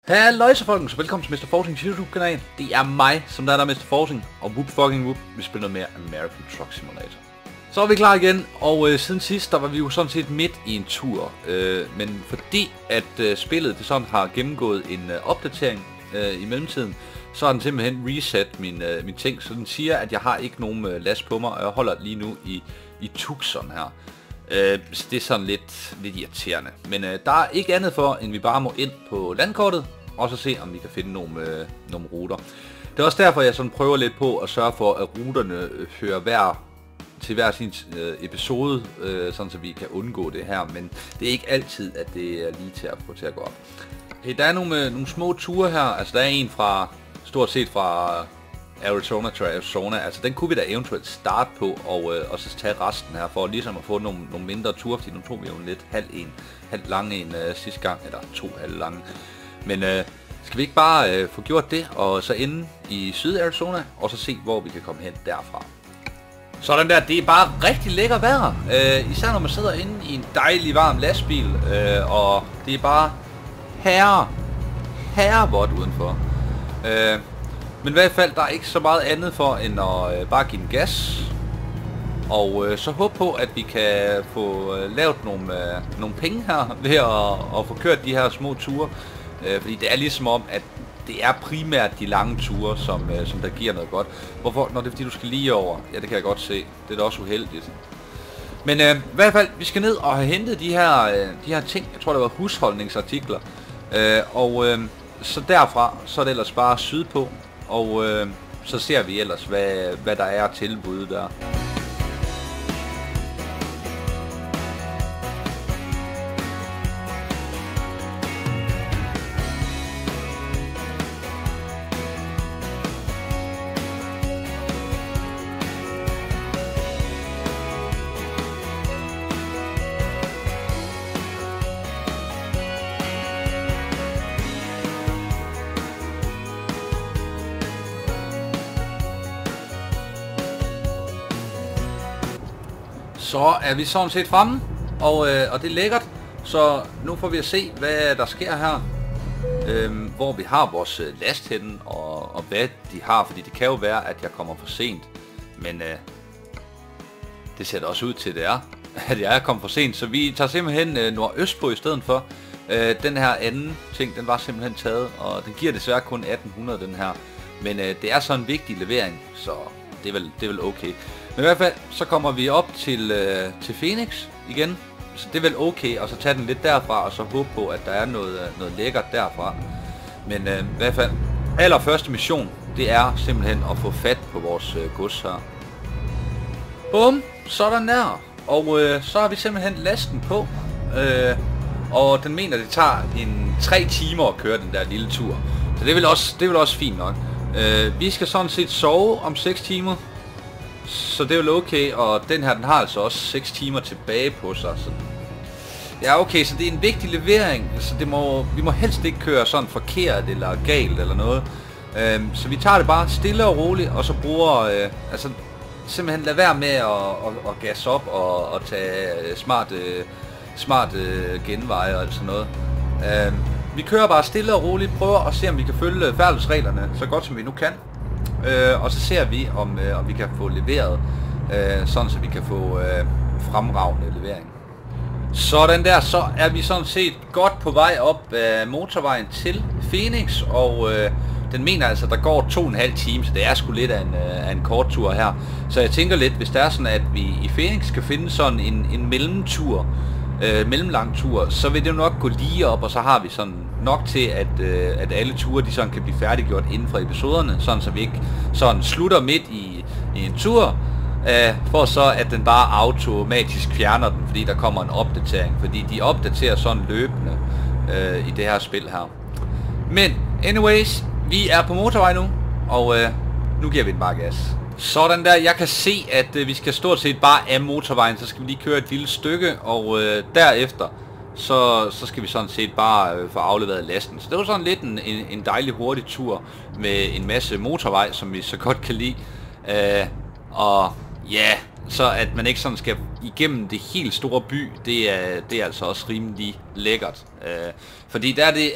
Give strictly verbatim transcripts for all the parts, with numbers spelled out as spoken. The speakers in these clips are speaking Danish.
Halløjsa folkens, og velkommen til mister Forcings YouTube kanal. Det er mig, som der er der mister Forcing, og whoop fucking whoop, vi spiller noget mere American Truck Simulator. Så er vi klar igen, og øh, siden sidst, der var vi jo sådan set midt i en tur. Øh, men fordi at øh, spillet det sådan har gennemgået en øh, opdatering øh, i mellemtiden, så har den simpelthen reset min, øh, min ting, så den siger, at jeg har ikke nogen øh, last på mig, og jeg holder lige nu i, i Tucson her. Øh, så det er sådan lidt, lidt irriterende. Men øh, der er ikke andet for, end vi bare må ind på landkortet, og så se, om vi kan finde nogle, øh, nogle ruter. Det er også derfor, jeg sådan prøver lidt på at sørge for, at ruterne øh, hører hver til hver sin øh, episode, øh, sådan så vi kan undgå det her. Men det er ikke altid, at det er lige til at få til at gå op. Okay, der er nogle, øh, nogle små ture her. Altså, der er en fra, stort set fra Arizona til Arizona. Altså, den kunne vi da eventuelt starte på, og, øh, og så tage resten her, for ligesom at få nogle, nogle mindre ture, fordi nu tog vi jo en lidt halv en, halv lang en øh, sidste gang, eller to halv lange. Men øh, skal vi ikke bare øh, få gjort det, og så ende i Syd-Arizona, og så se, hvor vi kan komme hen derfra. Sådan der, det er bare rigtig lækker vejr, øh, især når man sidder inde i en dejlig varm lastbil, øh, og det er bare herre, herrevådt udenfor. Øh, men i hvert fald, der er ikke så meget andet for, end at øh, bare give den gas, og øh, så håbe på, at vi kan få øh, lavet nogle, øh, nogle penge her, ved at, at få kørt de her små ture. Øh, fordi det er ligesom om, at det er primært de lange ture, som, øh, som der giver noget godt. Hvorfor? Når det er fordi, du skal lige over. Ja, det kan jeg godt se. Det er da også uheldigt. Men øh, i hvert fald, vi skal ned og have hentet de her, øh, de her ting. Jeg tror, det var husholdningsartikler. Øh, og øh, så derfra, så er det ellers bare sydpå. Og øh, så ser vi ellers, hvad, hvad der er tilbud der. Så er vi sådan set fremme, og, øh, og det er lækkert, så nu får vi at se, hvad der sker her, øh, hvor vi har vores øh, last henne, og, og hvad de har, fordi det kan jo være, at jeg kommer for sent, men øh, det ser da også ud til, det er, at jeg er kommet for sent, så vi tager simpelthen øh, nordøst på i stedet for. Øh, den her anden ting, den var simpelthen taget, og den giver desværre kun atten hundrede, den her, men øh, det er så en vigtig levering, så det er vel, det er vel okay. Men i hvert fald, så kommer vi op til, øh, til Phoenix igen, så det er vel okay, og så tage den lidt derfra, og så håbe på, at der er noget, noget lækkert derfra. Men øh, i hvert fald, allerførste mission, det er simpelthen at få fat på vores øh, gods her. Bum, sådan der, og øh, så har vi simpelthen lasten på, øh, og den mener, det tager en tre timer at køre den der lille tur, så det er vel også, det er vel også fint nok. Øh, vi skal sådan set sove om seks timer. Så det er jo okay, og den her, den har altså også seks timer tilbage på sig, så ja, okay, så det er en vigtig levering, så det må, vi må helst ikke køre sådan forkert eller galt eller noget. Øhm, så vi tager det bare stille og roligt, og så bruger, øh, altså simpelthen lade være med at, at, at gasse op og, og tage smart, øh, smart øh, genveje og sådan noget. Øhm, vi kører bare stille og roligt, prøver at se, om vi kan følge færdselsreglerne så godt som vi nu kan. Øh, og så ser vi, om, øh, om vi kan få leveret, øh, sådan så vi kan få øh, fremragende levering. Sådan der, så er vi sådan set godt på vej op af motorvejen til Phoenix, og øh, den mener altså, der går to og en halv time, så det er sgu lidt af en, øh, af en kort tur her. Så jeg tænker lidt, hvis det er sådan, at vi i Phoenix skal finde sådan en, en mellemtur, øh, mellemlang tur, så vil det jo nok gå lige op, og så har vi sådan nok til, at, øh, at alle ture, de sådan kan blive færdiggjort inden for episoderne, sådan så vi ikke sådan slutter midt i, i en tur, øh, for så at den bare automatisk fjerner den, fordi der kommer en opdatering, fordi de opdaterer sådan løbende øh, i det her spil her. Men anyways, vi er på motorvej nu, og øh, nu giver vi den bare gas. Sådan der, jeg kan se, at øh, vi skal stort set bare af motorvejen, så skal vi lige køre et lille stykke, og øh, derefter Så, så skal vi sådan set bare øh, få afleveret lasten. Så det var sådan lidt en, en, en dejlig hurtig tur med en masse motorvej, som vi så godt kan lide. Øh, og ja, så at man ikke sådan skal igennem det helt store by, det er, det er altså også rimelig lækkert. Øh, fordi der er det, at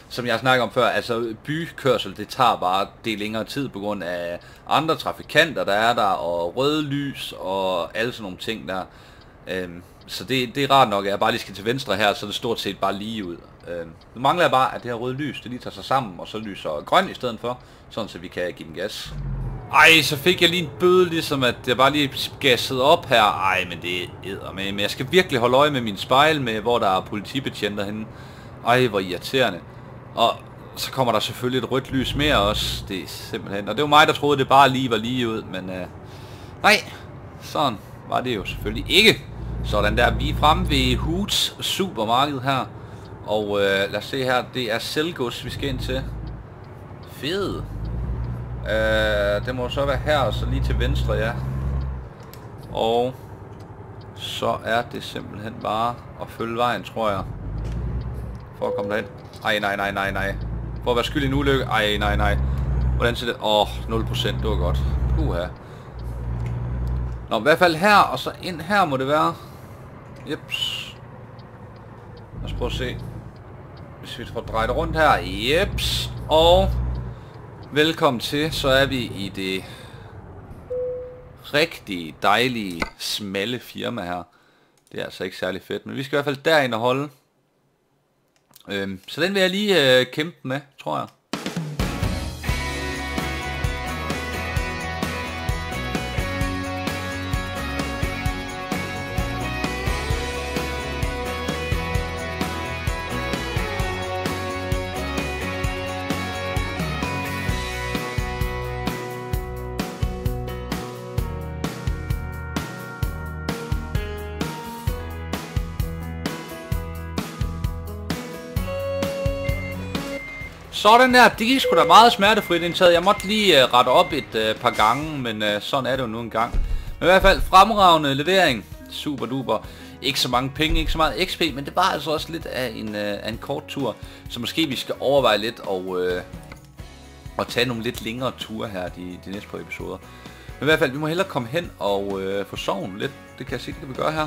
som jeg snakker om før, altså bykørsel, det tager bare det længere tid på grund af andre trafikanter, der er der, og røde lys, og alle sådan nogle ting der. Øhm, så det, det er rart nok, at jeg bare lige skal til venstre her, så det stort set bare lige ud. Øhm, nu mangler jeg bare, at det her røde lys, det lige tager sig sammen, og så lyser grøn i stedet for, sådan så vi kan give den gas. Ej, så fik jeg lige en bøde, ligesom at jeg bare lige gassede op her. Ej, men det æder med. Men jeg skal virkelig holde øje med min spejl, med hvor der er politibetjenter henne. Ej, hvor irriterende. Og så kommer der selvfølgelig et rødt lys mere også. Det er simpelthen... Og det var mig, der troede, det bare lige var lige ud, men... Øh, nej, sådan var det jo selvfølgelig ikke. Sådan der, vi er fremme ved Hoods supermarked her. Og øh, lad os se her, det er sælgods, vi skal ind til. Fed. Øh, det må så være her, og så lige til venstre, ja. Og så er det simpelthen bare at følge vejen, tror jeg. For at komme derhen. Ej, nej, nej, nej, nej. For at være skyld i en ulykke. Ej, nej, nej. Hvordan ser det? Åh, oh, nul procent, det var godt. Puha. Nå, i hvert fald her, og så ind her må det være. Jeps. Lad os prøve at se. Hvis vi får drejet rundt her. Jeps. Og... velkommen til, så er vi i det rigtig dejlige, smalle firma her. Det er altså ikke særlig fedt, men vi skal i hvert fald derind og holde. Øhm, så den vil jeg lige øh, kæmpe med, tror jeg. Sådan der, det gik sgu da meget smertefrit indtaget. Jeg måtte lige uh, rette op et uh, par gange, men uh, sådan er det jo nu en gang. Men i hvert fald fremragende levering. Super duper. Ikke så mange penge, ikke så meget X P, men det var altså også lidt af en, uh, af en kort tur. Så måske vi skal overveje lidt og, uh, og tage nogle lidt længere ture her de, de næste par episoder. Men i hvert fald, vi må hellere komme hen og uh, få soven lidt. Det kan jeg sige, det kan vi gøre her.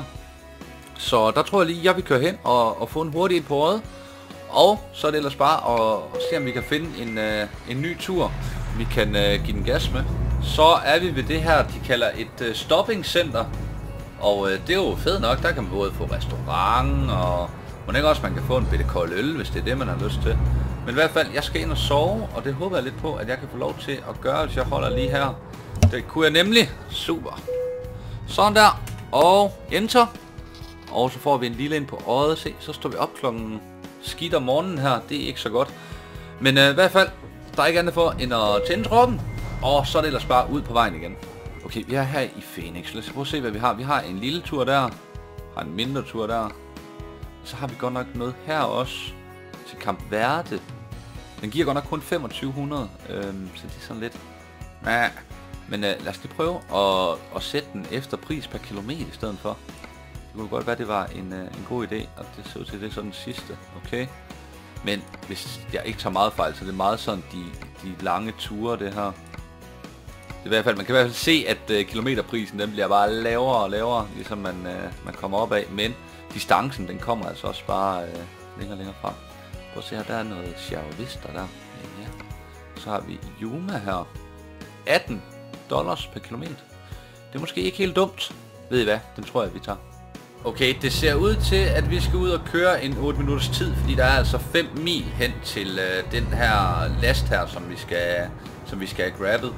Så der tror jeg lige, jeg vil køre hen og, og få en hurtig en på øjet. Og så er det ellers bare at, at se, om vi kan finde en, øh, en ny tur, vi kan øh, give den gas med. Så er vi ved det her, de kalder et øh, stoppingcenter. Og øh, det er jo fedt nok, der kan man både få restaurant, og man ikke også man kan få en bitte kold øl, hvis det er det, man har lyst til. Men i hvert fald, jeg skal ind og sove, og det håber jeg lidt på, at jeg kan få lov til at gøre, hvis jeg holder lige her. Det kunne jeg nemlig. Super. Sådan der. Og enter. Og så får vi en lille ind på øjet. Se, så står vi op klokken... skidt om morgenen her, det er ikke så godt. Men øh, i hvert fald, der er ikke andet for end at tænde troppen. Og så er det ellers bare ud på vejen igen. Okay, vi er her i Phoenix. Lad os prøve at se, hvad vi har. Vi har en lille tur der. Har en mindre tur der. Så har vi godt nok noget her også. Til Camp Verde. Den giver godt nok kun femogtyve hundrede. Øhm, så det er sådan lidt... Ja. Men øh, lad os lige prøve at, at sætte den efter pris per kilometer i stedet for. Det kunne godt være, det var en, en god idé, og det ser ud til, det er sådan den sidste, okay? Men hvis jeg ikke tager meget fejl, så det er meget sådan de, de lange ture, det her. Det er i hvert fald, man kan i hvert fald se, at uh, kilometerprisen, den bliver bare lavere og lavere, ligesom man, uh, man kommer op af. Men distancen, den kommer altså også bare uh, længere og længere frem. Prøv at se her, der er noget Sierra Vista der. Ja. Så har vi Yuma her. atten dollars per kilometer. Det er måske ikke helt dumt. Ved I hvad? Den tror jeg, vi tager. Okay, det ser ud til, at vi skal ud og køre en otte minutters tid, fordi der er altså fem mil hen til øh, den her last her, som vi skal, som vi skal have grabbet.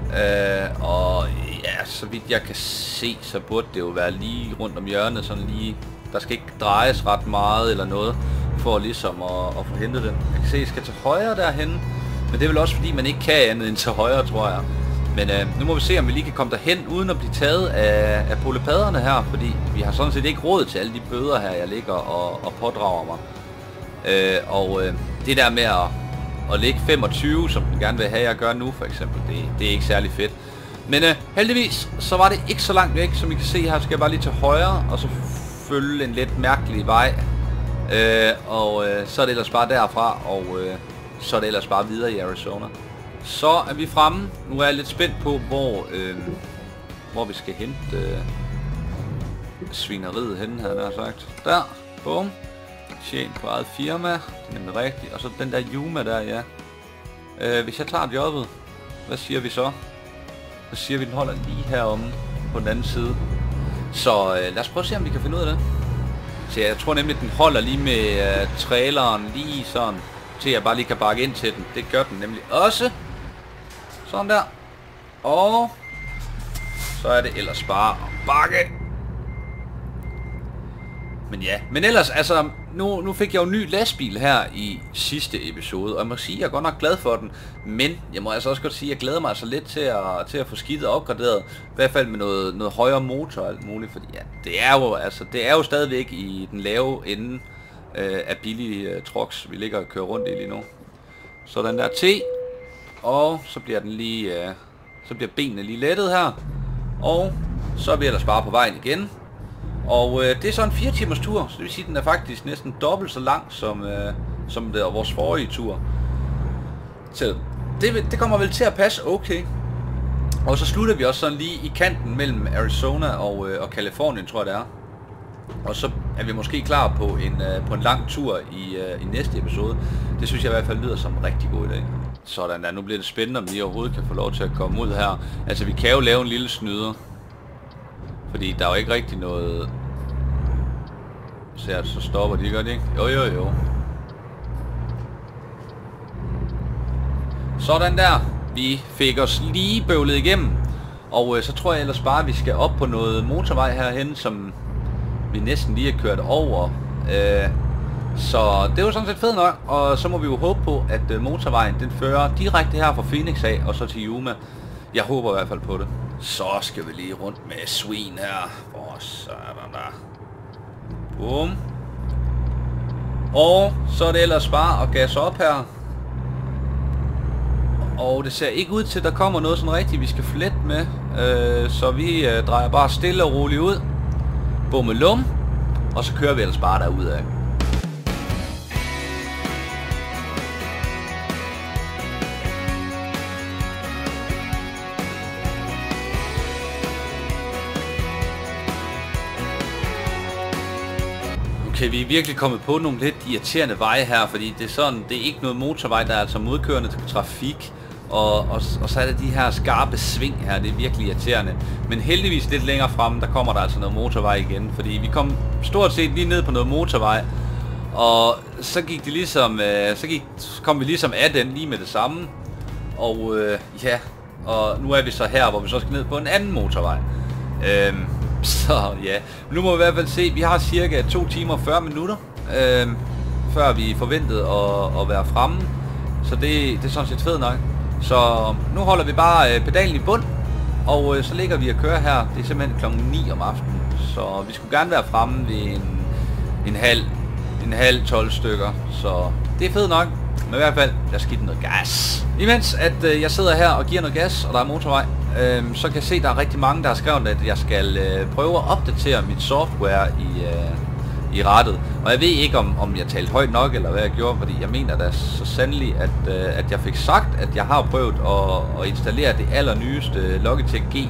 Øh, og ja, så vidt jeg kan se, så burde det jo være lige rundt om hjørnet, sådan lige, der skal ikke drejes ret meget eller noget, for ligesom at, at få hentet den. Jeg kan se, at jeg skal til højre derhen, men det er vel også fordi, man ikke kan andet end til højre, tror jeg. Men øh, nu må vi se, om vi lige kan komme derhen, uden at blive taget af, af polepaderne her, fordi vi har sådan set ikke råd til alle de bøder her, jeg ligger og, og pådrager mig. Øh, og øh, det der med at, at lægge femogtyve, som den gerne vil have, jeg gør nu for eksempel, det, det er ikke særlig fedt. Men øh, heldigvis, så var det ikke så langt væk, som I kan se her, skal jeg bare lige til højre, og så følge en lidt mærkelig vej. Øh, og øh, så er det ellers bare derfra, og øh, så er det ellers bare videre i Arizona. Så er vi fremme. Nu er jeg lidt spændt på, hvor, øh, hvor vi skal hente øh, svineriet henne, havde jeg sagt. Der. Bum. Tjent på eget firma. Det er nemlig rigtigt. Og så den der Yuma der, ja. Øh, hvis jeg tager jobbet, hvad siger vi så? Så siger vi, den holder lige heromme på den anden side. Så øh, lad os prøve at se, om vi kan finde ud af det. Så jeg tror nemlig, at den holder lige med uh, traileren lige sådan, til jeg bare lige kan bakke ind til den. Det gør den nemlig også. Sådan der. Og så er det ellers bare at bakke. Men ja, men ellers, altså, nu, nu fik jeg jo en ny lastbil her i sidste episode, og jeg må sige, at jeg er godt nok glad for den, men jeg må altså også godt sige, at jeg glæder mig altså lidt til at, til at få skidtet opgraderet, i hvert fald med noget, noget højere motor og alt muligt, fordi ja, det er jo, altså, det er jo stadigvæk i den lave ende øh, af billige øh, trucks, vi ligger og kører rundt i lige nu. Så den der T, og så bliver den lige, øh, så bliver benene lige lettet her, og så er vi ellers bare på vejen igen. Og øh, det er så en fire timers tur, så det vil sige, at den er faktisk næsten dobbelt så lang som, øh, som det er vores forrige tur. Så det, det kommer vel til at passe okay. Og så slutter vi også sådan lige i kanten mellem Arizona og, øh, og Californien, tror jeg det er. Og så er vi måske klar på en, øh, på en lang tur i, øh, i næste episode. Det synes jeg i hvert fald lyder som en rigtig god idé. Sådan der, nu bliver det spændende, om vi overhovedet kan få lov til at komme ud her. Altså vi kan jo lave en lille snyder. Fordi der er jo ikke rigtig noget... Så, så stopper de, gør de ikke? Jo, jo, jo. Sådan der. Vi fik os lige bøvlet igennem. Og øh, så tror jeg ellers bare, at vi skal op på noget motorvej herhen, som vi næsten lige har kørt over. Øh, så det er jo sådan set fedt nok. Og så må vi jo håbe på, at øh, motorvejen den fører direkte her fra Phoenix af, og så til Yuma. Jeg håber i hvert fald på det. Så skal vi lige rundt med svin her. Hvor sådan der. Boom. Og så er det ellers bare at gasse op her. Og det ser ikke ud til, at der kommer noget sådan rigtigt, vi skal flette med. Øh, så vi øh, drejer bare stille og roligt ud. Bummelum. Og så kører vi ellers bare derudad. Okay, vi er virkelig kommet på nogle lidt irriterende veje her, fordi det er sådan, det er ikke noget motorvej, der er altså modkørende til trafik, og, og, og så er det de her skarpe sving her, det er virkelig irriterende. Men heldigvis lidt længere frem, der kommer der altså noget motorvej igen, fordi vi kom stort set lige ned på noget motorvej, og så gik det ligesom, øh, så, gik, så kom vi ligesom af den lige med det samme, og øh, ja, og nu er vi så her, hvor vi så skal ned på en anden motorvej. Øh, Så ja, nu må vi i hvert fald se, vi har cirka to timer og fyrre minutter, øh, før vi forventede at, at være fremme. Så det, det er sådan set fedt nok. Så nu holder vi bare øh, pedalen i bund, og øh, så ligger vi og kører her. Det er simpelthen klokken ni om aftenen. Så vi skulle gerne være fremme ved en, en halv, en halv tolv stykker. Så det er fedt nok. Men i hvert fald, lad os give den noget gas. Imens at øh, jeg sidder her og giver noget gas, og der er motorvej, øh, så kan jeg se, at der er rigtig mange, der har skrevet, at jeg skal øh, prøve at opdatere mit software i, øh, i rattet. Og jeg ved ikke, om, om jeg talte højt nok, eller hvad jeg gjorde, fordi jeg mener da så sandelig, at, øh, at jeg fik sagt, at jeg har prøvet at, at installere det allernyeste Logitech G,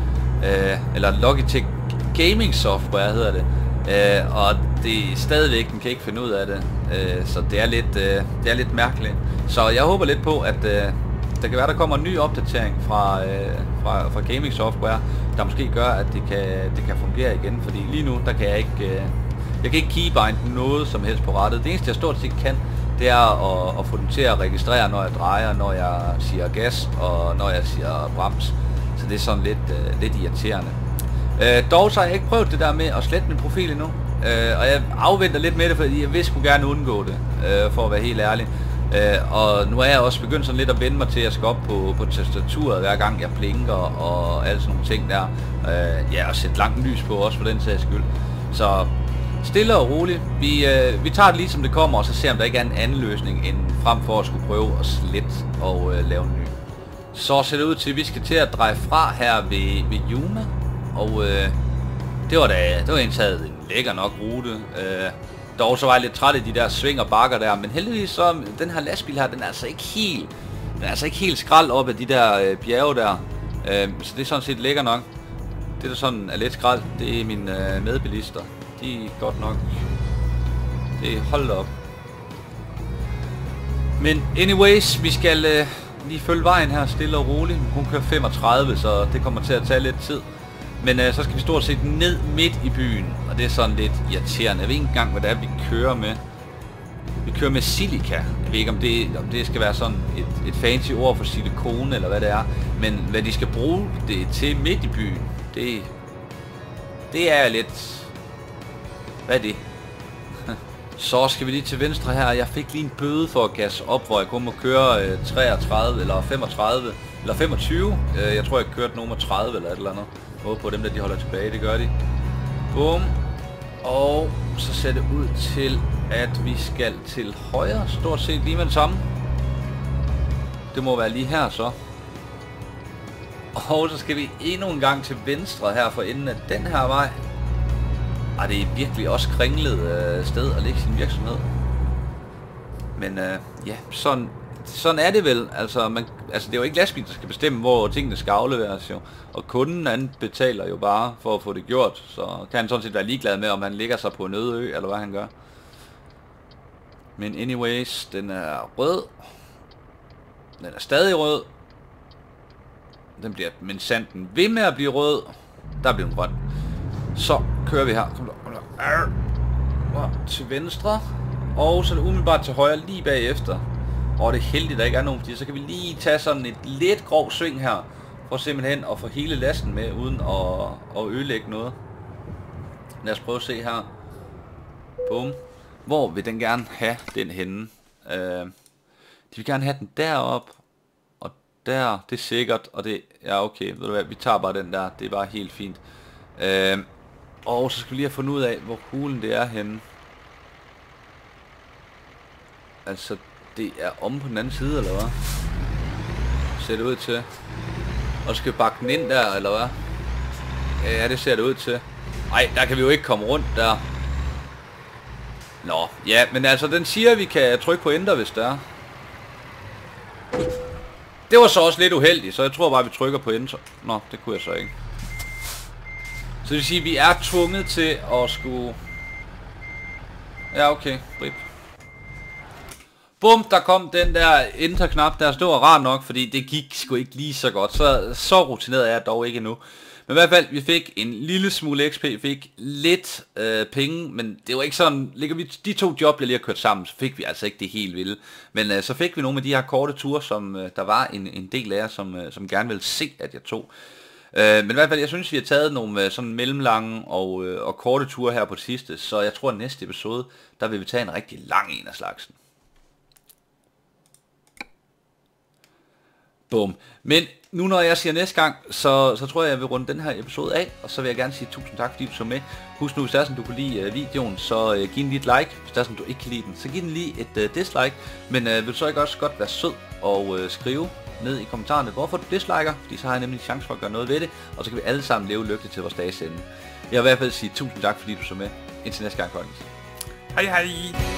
øh, eller Logitech Gaming Software hedder det. Uh, og det er stadigvæk, den kan ikke finde ud af det, uh, så det er lidt, uh, det er lidt mærkeligt. Så jeg håber lidt på, at uh, der kan være, der kommer en ny opdatering fra, uh, fra, fra Gaming Software, der måske gør, at det kan, det kan fungere igen, fordi lige nu, der kan jeg ikke, uh, jeg kan ikke keybind noget som helst på rattet. Det eneste, jeg stort set kan, det er at, at få den til at registrere, når jeg drejer, når jeg siger gas, og når jeg siger brems. Så det er sådan lidt, uh, lidt irriterende. Øh, dog så har jeg ikke prøvet det der med at slette min profil endnu, øh, og jeg afventer lidt med det, fordi jeg vil sgu gerne undgå det, øh, for at være helt ærlig. Øh, og nu er jeg også begyndt sådan lidt at vende mig til, at jeg skal op på, på tastaturet, hver gang jeg blinker og alle sådan nogle ting der. Øh, ja, og sætte langt lys på også for den sags skyld. Så stille og roligt, vi, øh, vi tager det lige som det kommer, og så ser om der ikke er en anden løsning, end frem for at skulle prøve at slette og øh, lave en ny. Så ser det ud til, at vi skal til at dreje fra her ved, ved Yuma. Og øh, det var da, det var egentlig taget en lækker nok rute. Øh, dog så var jeg lidt træt af de der sving og bakker der, men heldigvis så, den her lastbil her, den er altså ikke helt, den er altså ikke helt skrald op af de der øh, bjerge der. Øh, så det er sådan set lækker nok. Det der sådan er lidt skrald, det er mine øh, medbilister. De er godt nok Det holdt op. Men anyways, vi skal øh, lige følge vejen her stille og roligt. Hun kører femogtredive, så det kommer til at tage lidt tid. Men øh, så skal vi stort set ned midt i byen, og det er sådan lidt irriterende. Jeg ved ikke engang, hvad det er, vi kører med. Vi kører med silika. Jeg ved ikke, om det, om det skal være sådan et, et fancy ord for silikone, eller hvad det er. Men hvad de skal bruge det til midt i byen, det, det er lidt... Hvad er det? Så skal vi lige til venstre her. Jeg fik lige en bøde for at gasse op, hvor jeg kun må køre øh, treogtredive eller femogtredive eller femogtyve. Øh, jeg tror, jeg kørte nummer tredive eller et eller andet. Både på dem, der de holder tilbage, det gør de. Bum. Og så ser det ud til, at vi skal til højre, stort set lige med det samme. Det må være lige her så. Og så skal vi endnu en gang til venstre her for enden af den her vej. Og det er virkelig også kringlet øh, sted at lægge sin virksomhed. Men øh, ja, sådan, sådan er det vel. Altså, man, altså det er jo ikke lastbilen, der skal bestemme, hvor tingene skal afleveres jo. Og kunden, han betaler jo bare for at få det gjort. Så kan han sådan set være ligeglad med, om han ligger sig på en øde ø, eller hvad han gør. Men anyways, den er rød. Den er stadig rød. Den bliver, men sanden ved med at blive rød. Der bliver den grøn. Så kører vi her. Kom der, kom der. Til venstre. Og så er det umiddelbart til højre lige bagefter. Og det er heldigt, at der ikke er nogen, fordi så kan vi lige tage sådan et lidt grov sving her. For simpelthen at få hele lasten med, uden at, at ødelægge noget. Lad os prøve at se her. Bum. Hvor vil den gerne have den henne? Øh, de vil gerne have den derop. Og der, det er sikkert. Og det, ja okay, ved du hvad, vi tager bare den der. Det er bare helt fint. Øh, og så skal vi lige have fundet ud af, hvor hulen det er henne. Altså, det er om på den anden side, eller hvad? Ser det ud til. Og skal vi bakke den ind der, eller hvad? Ja, det ser det ud til. Nej, der kan vi jo ikke komme rundt der. Nå, ja, men altså, den siger, at vi kan trykke på enter, hvis der er. Det var så også lidt uheldigt, så jeg tror bare, vi trykker på enter. Nå, det kunne jeg så ikke. Så det vil sige, at vi er tvunget til at skulle... Ja, okay. Rip. Bum, der kom den der enter-knap der. Så det var rart nok, fordi det gik sgu ikke lige så godt. Så, så rutineret er jeg dog ikke endnu. Men i hvert fald, vi fik en lille smule X P, fik lidt øh, penge, men det var ikke sådan, ligger vi de to job, jeg lige har kørt sammen, så fik vi altså ikke det helt vilde. Men øh, så fik vi nogle af de her korte ture, som øh, der var en, en del af jer, som, øh, som gerne ville se, at jeg tog. Øh, men i hvert fald, jeg synes, vi har taget nogle øh, sådan mellemlange og, øh, og korte ture her på det sidste, så jeg tror, at næste episode, der vil vi tage en rigtig lang en af slagsen. Bum. Men nu når jeg siger næste gang, så, så tror jeg, jeg vil runde den her episode af, og så vil jeg gerne sige tusind tak, fordi du så med. Husk nu, hvis det er sådan, du kunne lide uh, videoen, så uh, giv den lige et like. Hvis det er sådan, du ikke kan lide den, så giv den lige et uh, dislike. Men uh, vil du så ikke også godt være sød og uh, skrive ned i kommentarerne, hvorfor du disliker, fordi så har jeg nemlig chance for at gøre noget ved det, og så kan vi alle sammen leve lykkeligt til vores dages ende. Jeg vil i hvert fald sige tusind tak, fordi du så med. Indtil næste gang, folkens. Hej hej!